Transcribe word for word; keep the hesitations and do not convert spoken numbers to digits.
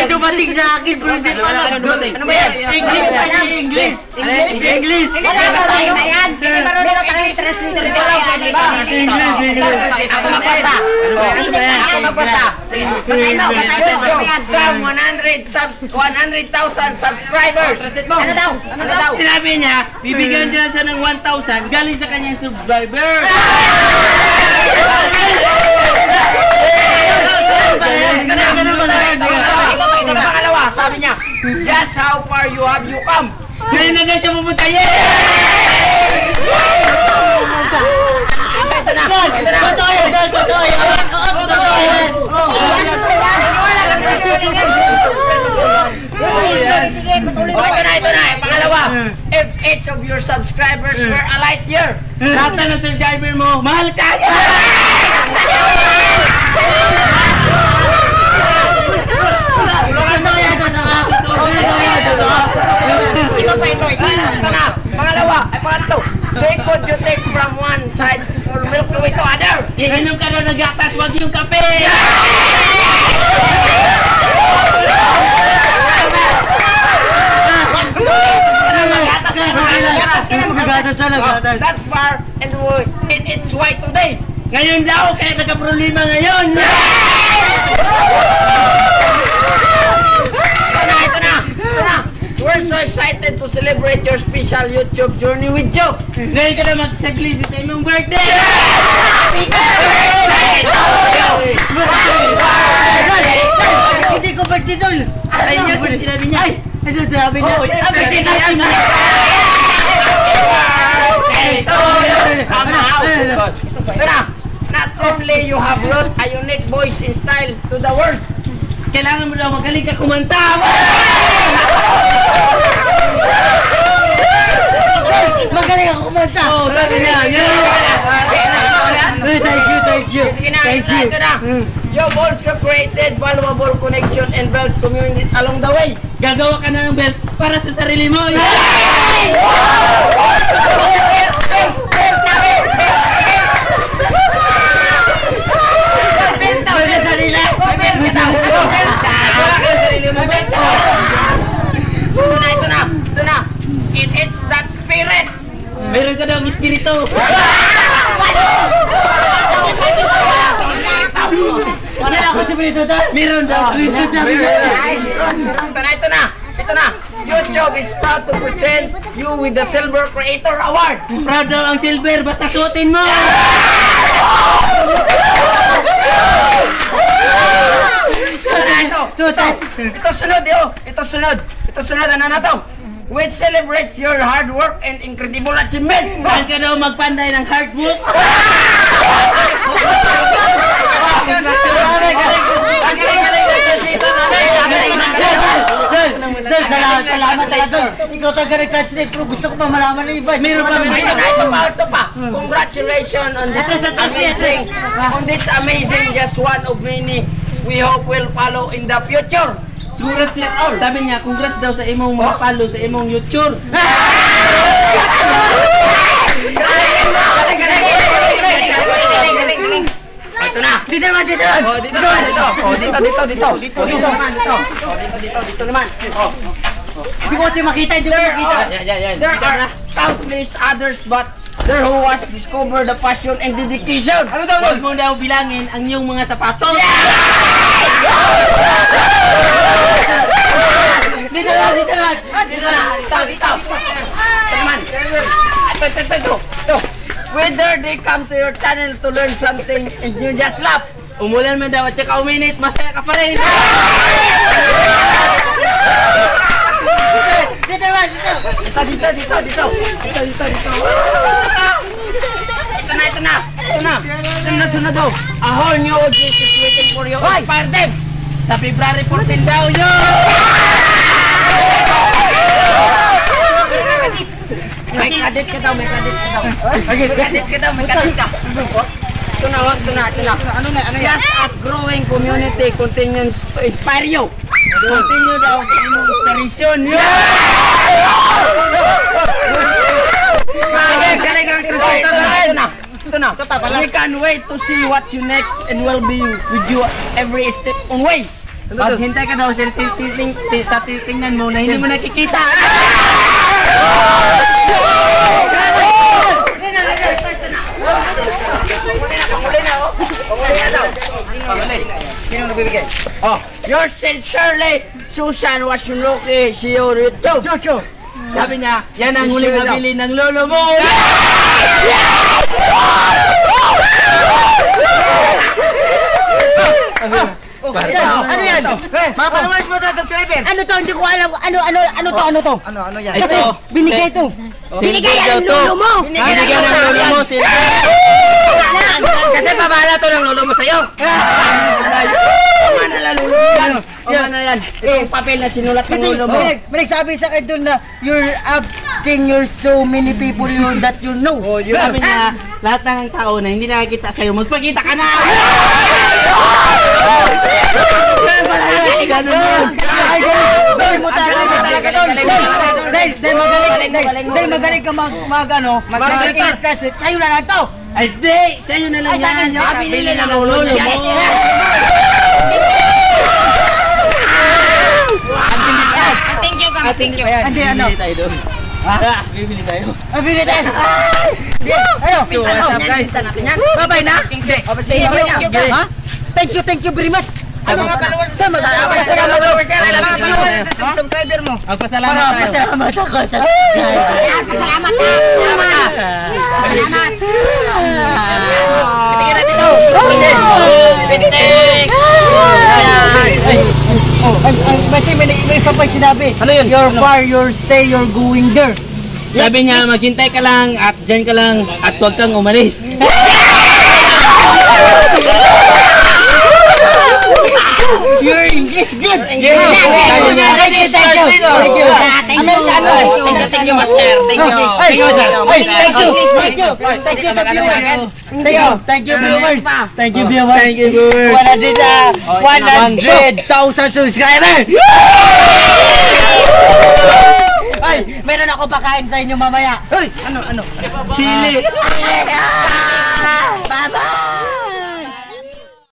dumating sa akin, pero hindi pa lang. Ano ba yan? English pa yan. English. English. English. Hindi marunong na yan. Hindi marunong na kami translator ko yan. English. English. Ako magbasa. Ako magbasa. Basahin mo, basahin mo. Some one hundred sub one hundred thousand subscribers. Ano daw? Ano daw? Sinabi niya, bibigyan niya siya ng one thousand galing sa kanyang subscriber. Ito na pangalawa, sabi niya, just how far you have you come. Ngayon na na siya pumunta. Yay! Ito na, ito na. Totoo yan, totoo yan. Oo, totoo yan. Sige, patuloy mo. Ito na, ito na, pangalawa. If each of your subscribers were a light year, Lahat na ng subscriber mo, mahal ka! ito pa, ito, ito, ito na. Pangalawa, ay pangatlo. Take what you take from one side or milk away to other. Iinom ka na ng gatas, wag yung kape! That's far and it, it's why today. Ngayon daw, kaya nagka-problema ngayon! Ito na, ito na, ito na. We're so excited to celebrate your special YouTube journey with you. Ngayon ka na magsagli sa imong birthday! Hindi ko birthday doon! Ay, yun yung sinabi niya! Ay, ito sinabi niya! Ay, birthday na yan! Ito na. Not only you have brought a unique voice and style to the world, Kailangan mo daw magaling ka kumanta! Magaling ako kumanta! Oo, sabi niya! Thank you, thank you! Thank you! ito na. You've also created valuable connection and built community along the way. Gagawa ka na ng belt para sa sarili mo! Ito na, ito na, ito na. It, it's that spirit. Meron ka daw ang espiritu! Wala ako sa espiritu doon! Meron daw! Meron daw! Ito na, ito na, ito na. YouTube is proud to present you with the Silver Creator Award. Proud daw ang silver, basta suotin mo! Ito na, ito. Ito, ito sunod, yo. Ito sunod. Ito sunod, ano na to? Which celebrates your hard work and incredible achievement. Saan ka daw magpanday ng hard work? Salamat talaga. Ikaw talaga nag-translate, pero gusto ko pa malaman ng iba. Meron pa, meron Ito na, ito pa, ito pa. Congratulations on this amazing, on this amazing, just one of many we hope will follow in the future. Congrats siya. Oh, sabi niya, congrats daw sa imong mga follow sa imong YouTube. Ito na. Dito naman, dito naman. Oh, dito naman, dito. Oh, dito, dito, dito. Dito, dito naman, dito. Oh, dito, dito, dito naman. Oh. Hindi ko kasi makita, hindi ko makita. Yan, yan, yan. There are countless others but there who was discover the passion and dedication. Ano daw? Huwag mo daw bilangin ang iyong mga sapatos. Dito na, dito na. Dito na, dito, dito. Ito naman. Ito, ito, ito, ito. Ito. Whether they come to your channel to learn something and you just laugh. Umulan man daw at saka uminit, masaya ka pa rin. Dito naman, dito. Ito, dito, dito, dito. Dito, dito, dito. Ito na, ito na. Ito na. Sunod, sunod daw. A whole new audience is waiting for you. Inspire them. Sa February fourteen daw yun. May credit ka daw, may credit ka daw. May credit ka daw, may credit ka. Ito na, ito na, ito na. Ano na, ano yan? Just as growing community continues to inspire you. Continue daw sa imong inspiration. Galing, galing ang ito na, ito na. Ito na. We can wait to see what you next and will be with you every step on way. Maghintay ka daw sa titing sa titingnan mo na hindi mo nakikita. Sino nagbibigay? Oh, yours sincerely, Susan Washinoki Shiorito. Jojo. Sabi niya, yan ang huling nabili ng lolo mo. Ano yan? Mga followers mo sa subscriber. Ano to? Hindi ko alam. Ano, ano, ano to? Ano to? Ano, ano yan? Kasi binigay to. Binigay ang lolo mo! Binigay ng lolo mo. Kasi babala to ng lolo mo sa'yo. Tama na lang lolo mo. Tama na yan. Ito yung papel na sinulat ng Kasi lolo mo. may, may nagsabi sa akin doon na you're acting, you're so many people you that you know. Oh, yun sabi niya, lahat ng tao na hindi nakakita sa'yo, magpakita ka na! Ganun mo! Dahil mo talaga doon. Dahil, dahil magaling, dahil, dahil magaling ka mag, mag ano, mag-edit kasi sa'yo na lang to. Ay, di! Sa'yo na lang Ay, sa akin yan! yun? Kapili ng lolo mo! Thank you kami. Thank you. Hindi, ano? Bibili tayo doon. Ha? Bibili tayo. Ay, bili tayo. Ayo, So, what's up guys? bye-bye na. Thank you. Thank you, ha? Thank you, thank you very much. Ano mga followers ka? Salamat, Salamat salamat. sa subscriber mo. Magpasalamat tayo. Pasalamat ako sa Pasalamat na. Salamat. Salamat. Tingnan natin ito. Bitik. Oh, ay, ay, kasi may, may isa pa sinabi. Ano yun? Your Ano? far, your stay, you're going there. Sabi niya, maghintay ka lang at dyan ka lang at huwag kang umalis. Your English good. Yes. Thank you, thank you, thank you. Thank you. Amerikano. Thank you, thank you, master. Thank you. Thank you, master. Ay, thank you. Thank you. Thank you, sa viewers. Thank you. Thank you, viewers. Thank you, viewers. Thank you, viewers. one hundred, uh, one hundred thousand subscribers. Ay, meron ako pakain sa inyo mamaya. Ay, ano, ano? Sili. Bye-bye.